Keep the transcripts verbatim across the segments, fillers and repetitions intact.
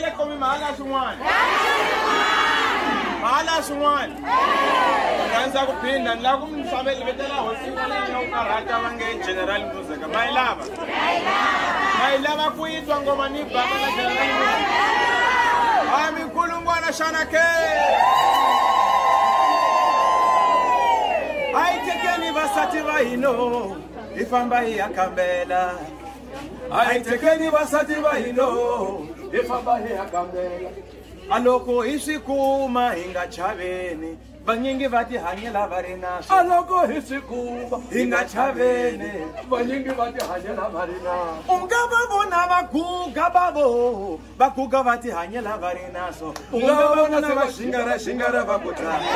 Mane komi mahala swin'wana. Mahala swin'wana. Rhandza ku phinda ni lava ku mi hlamusela vetela hosi ya ku karhata va nge General Muzeka. Ma yi lava? Ma yi lava ku yitwa ngoma ni baka na General Muzeka. Ha mikulungwana xana ke. Ai tekeni vasati va hino hi famba hi ya kambela. Ai tekeni vasati va hino hi famba hi ya kambela. Aloko hi swi kuma hi nga chaveni vanyingi va ti hanyela va ri na swo. Aloko hi swi kuma hi nga chaveni vanyingi va ti hanyela va ri na swo. U nga va vona va guga bavo va guga va ti hanyela va ri na swo. U nga va vona se va xingara xingara va ku tlanga.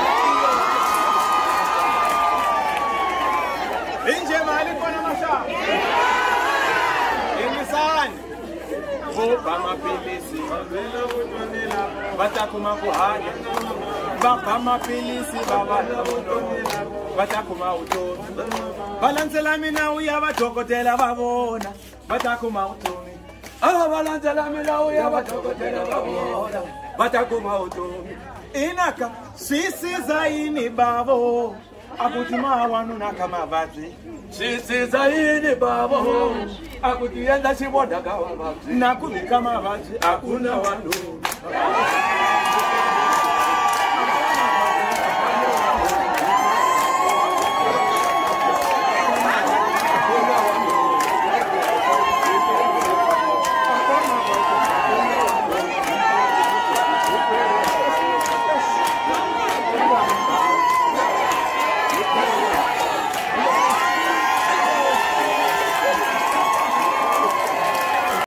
Inje mali kona masha. Ingisani. Boba mapilisi. Batakuma kuhanya. Baba mapilisi baba. Batakuma utomi. Balanzela mina uya batokotela babona. Batakuma utomi. Ah balanzela mina uya batokotela babona. Batakuma utomi. Inaka sisi zaini babo. Akuti mawanuna kama vati sisi zaidi babo akuti yenda sibonda kama vati nakuni kama vati akuna wanu